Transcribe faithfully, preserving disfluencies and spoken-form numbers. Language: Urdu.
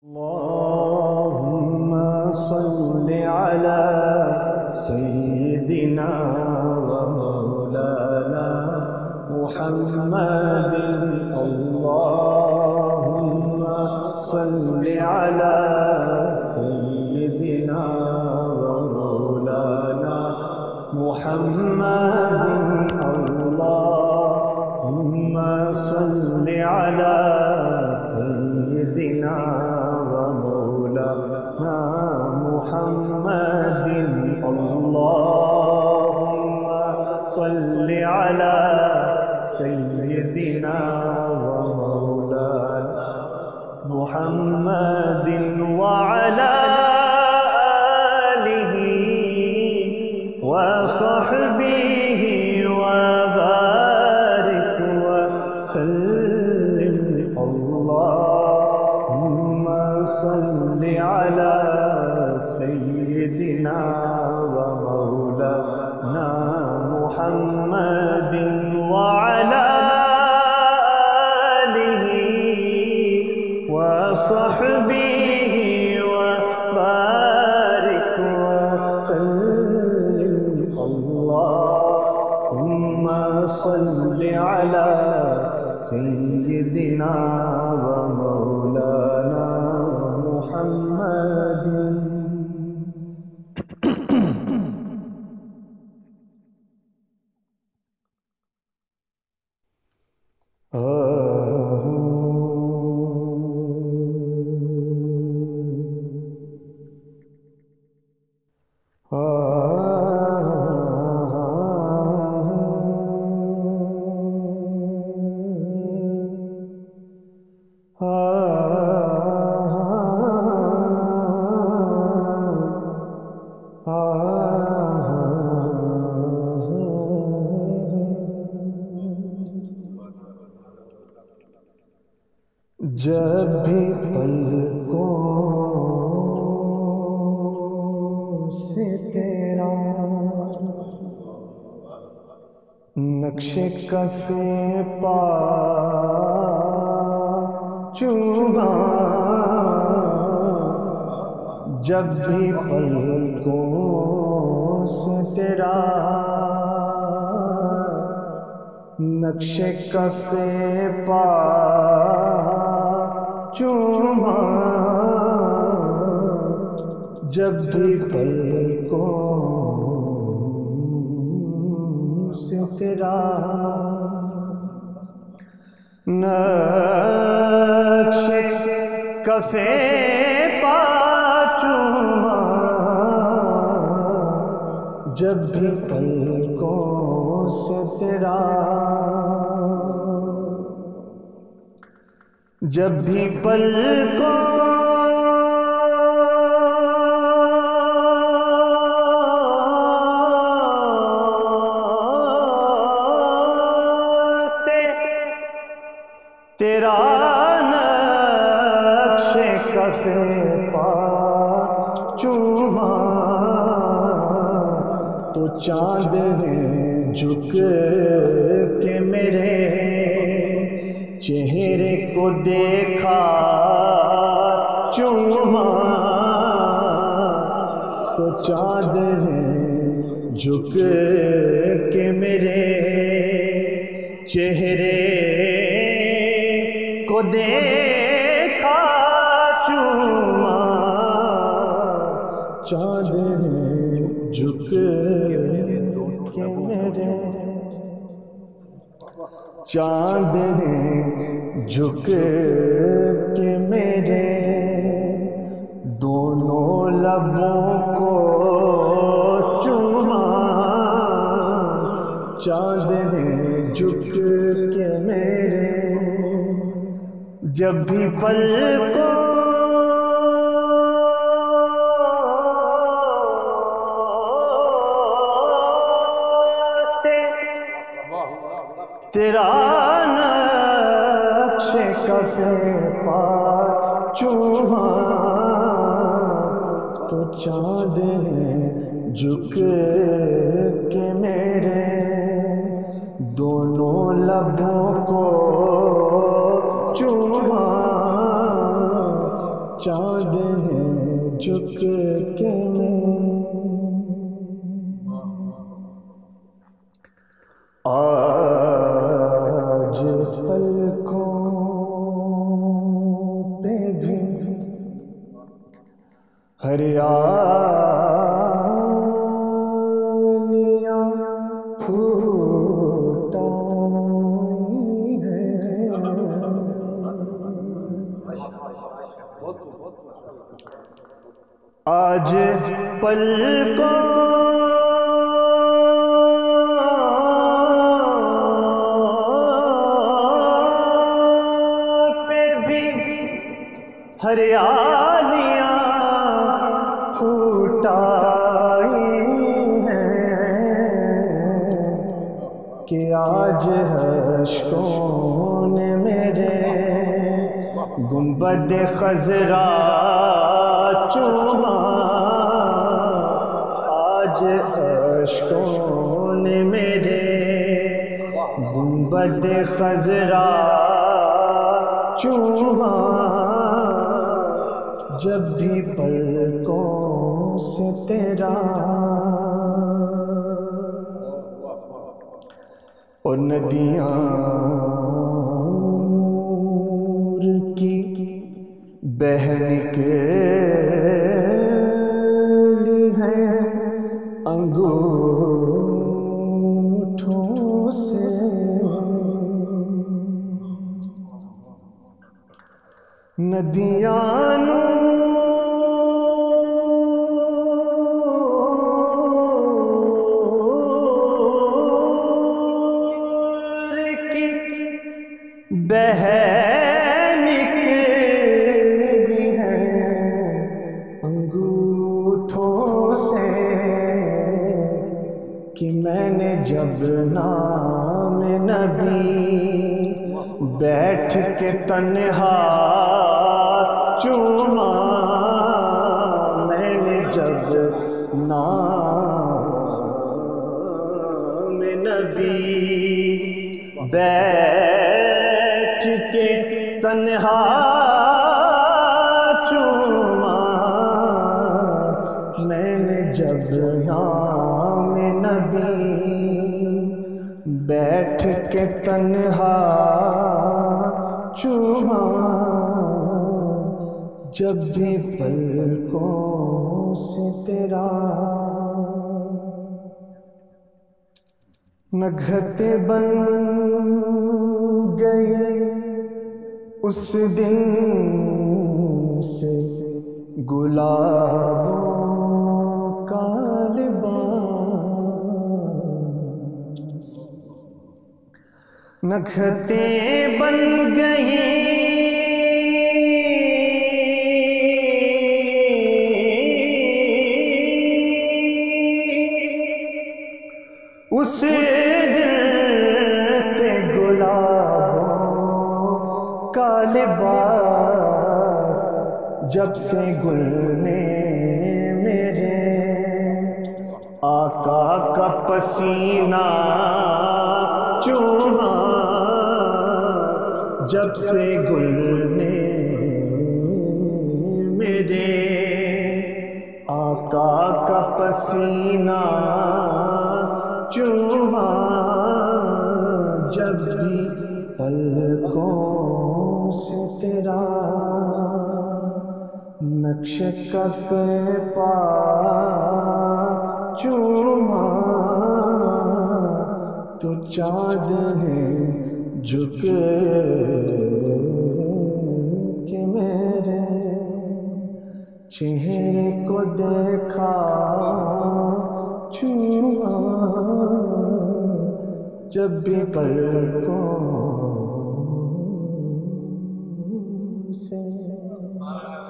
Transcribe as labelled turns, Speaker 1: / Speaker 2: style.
Speaker 1: اللهم صل على سيدنا ومولانا محمد. اللهم صل على سيدنا ومولانا محمد. اللهم صل على سيدنا ومولانا محمد. اللهم صل على سيدنا ومولانا محمد وعلى آله وصحبه وبارك وسلم. اللهم صل على سيدنا ومولانا محمد وعلى آله وصحبه وبارك وسلم. اللهم صل على سيدنا ومولانا محمد. جب بھی پلکوں سے تیرا نقش کف پا چوما، جب بھی پلکوں سے تیرا نقش کف پا چوما، جب بھی پلکوں سے تیرا نقش کف پا چوما، جب بھی پلکوں سے تیرا، جب بھی پلکوں سے تیرا نقش کف پا چوما، تو چاند نے جھک کے میرے چہرے کو دیکھا چوما، تو چاند نے جھک کے میرے چہرے کو دیکھا چوما، چاند نے جھک کے میرے، چاند نے جھک کے میرے دونوں لبوں کو چوما، چاند نے جھک کے میرے، جب بھی پلکوں سے تیرا نقش کف پا چوما، تو چاند نے جھک کے میرے دونوں لبوں کو چوما، چاند نے جھک کے میرے آج پلکوں پہ بھی ہریالیاں پھوٹائی ہیں، آج پلکوں پہ بھی ہریالیاں پھوٹائی ہیں کہ آج اشکوں نے میرے گنبد خضرا چوما، آج اشکوں نے میرے گنبد خضرا چوما، جب بھی پلکوں سے تیرا اور ندیاں نور کی بہہ نکلی ہیں انگوٹھوں سے، ندیاں نور کی بہہ نکلی ہیں انگوٹھوں سے، کہ میں نے جب نام نبی بیٹھ کے تنہا چوما، میں نے جب نام نبی بیٹھ کے تنہا چوما، میں نے جب نام نبی بیٹھ کے تنہا چوما، جب بھی پلکوں سے تیرا نگہتے بن گئی اس دن سے گلابوں کا لباس، نگہتے بن گئی اس دل سے گلابوں کا لباس، جب سے گل نے میرے آقا کا پسینہ چوما، جب سے گل نے میرے آقا کا پسینہ چوما، جب بھی پلکوں سے تیرا نقش کف پا چوما، تو چاند نے جھک کے میرے چہرے کو دیکھا چوما، جب بھی پلکوں سے